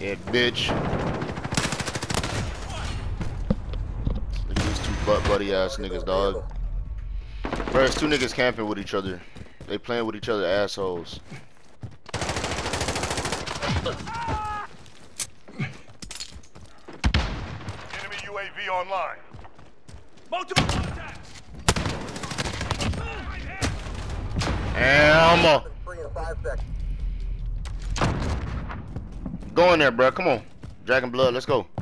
Yeah, bitch. Look at these two buddy ass niggas, dog. Bro, it's two niggas camping with each other. They playing with each other, assholes. Enemy UAV online. Multiple contacts. Damn. Go in there, bro. Come on. Dragon Blood, let's go.